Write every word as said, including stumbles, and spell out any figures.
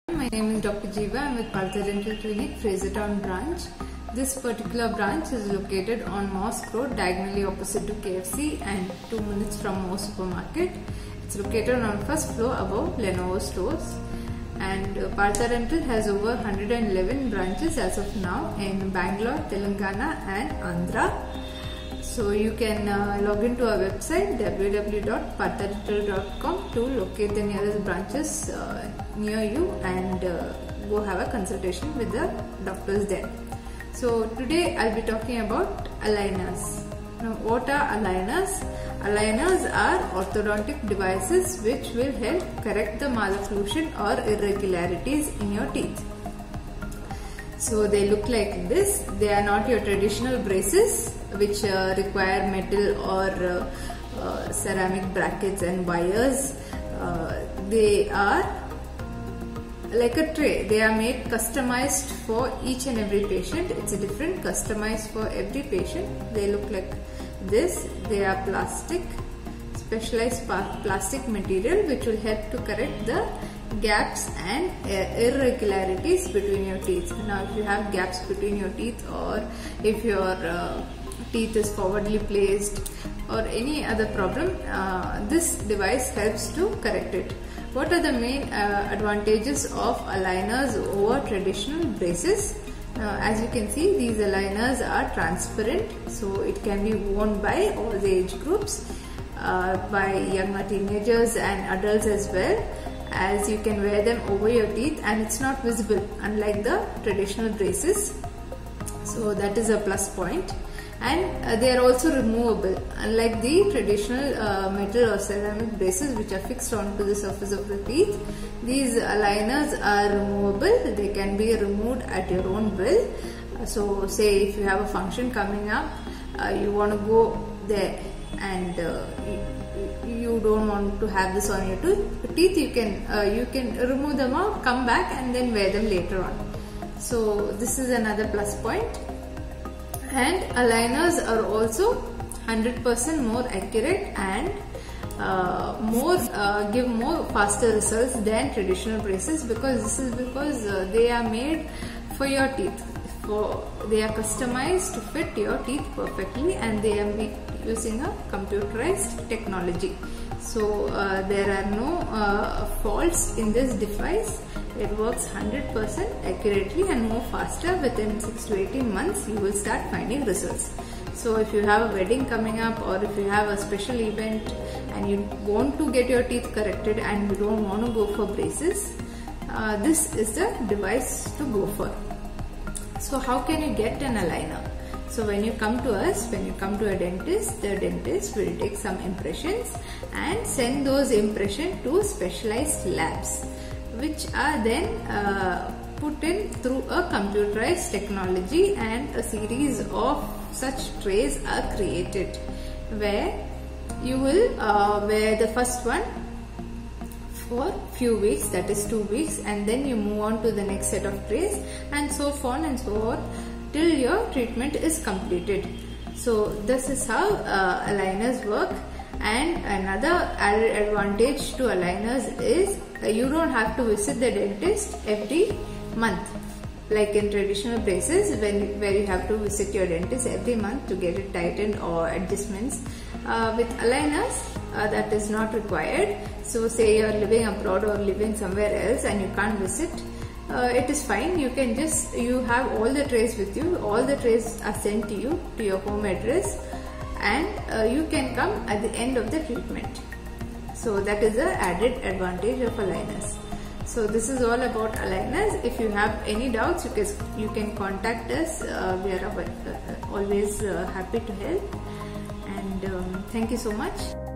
My name is Doctor Jeeva. I am with Partha Dental Clinic, Frasertown branch. This particular branch is located on Mosque Road, diagonally opposite to K F C and two minutes from Mo Supermarket. It's located on first floor above Lenovo stores. And uh, Partha Dental has over one hundred eleven branches as of now in Bangalore, Telangana and Andhra. So you can uh, log into our website w w w dot partha dental dot com to locate the nearest branches uh, near you and uh, go have a consultation with the doctors there. So today I'll be talking about aligners. Now what are aligners? Aligners are orthodontic devices which will help correct the malocclusion or irregularities in your teeth. So they look like this. They are not your traditional braces which uh, require metal or uh, uh, ceramic brackets and wires. Uh, they are like a tray. They are made customized for each and every patient. It's a different, customized for every patient. They look like this. They are plastic, specialized plastic material which will help to correct the gaps and irregularities between your teeth. Now if you have gaps between your teeth, or if your uh, teeth is forwardly placed, or any other problem, uh, this device helps to correct it. What are the main uh, advantages of aligners over traditional braces? Uh, as you can see, these aligners are transparent, so it can be worn by all the age groups, uh, by younger teenagers and adults as well, as you can wear them over your teeth and it's not visible unlike the traditional braces. So that is a plus point. And uh, they are also removable, unlike the traditional uh, metal or ceramic braces which are fixed onto the surface of the teeth. These aligners are removable. They can be removed at your own will. Uh, so say if you have a function coming up, uh, you want to go there and uh, you, you don't want to have this on your teeth, you can uh, you can remove them out, come back and then wear them later on. So this is another plus point. And aligners are also one hundred percent more accurate and uh, more uh, give more faster results than traditional braces, because this is because uh, they are made for your teeth. For they are customized to fit your teeth perfectly, and they are made using a computerized technology. So uh, there are no uh, faults in this device. It works one hundred percent accurately and more faster. Within six to eighteen months you will start finding results. So if you have a wedding coming up, or if you have a special event and you want to get your teeth corrected and you don't want to go for braces, uh, this is the device to go for. So how can you get an aligner? So when you come to us, when you come to a dentist, the dentist will take some impressions and send those impressions to specialized labs, which are then uh, put in through a computerized technology, and a series of such trays are created where you will uh, wear the first one for few weeks, that is two weeks, and then you move on to the next set of trays, and so on and so on till your treatment is completed. So this is how uh, aligners work. And another added advantage to aligners is uh, you don't have to visit the dentist every month like in traditional braces, when where you have to visit your dentist every month to get it tightened or adjustments. Uh, with aligners uh, that is not required. So say you are living abroad or living somewhere else and you can't visit, uh, it is fine. You can just, you have all the trays with you, all the trays are sent to you to your home address, and uh, you can come at the end of the treatment. So that is the added advantage of aligners. So this is all about aligners. If you have any doubts, you can, you can contact us. Uh, we are uh, always uh, happy to help. And um, thank you so much.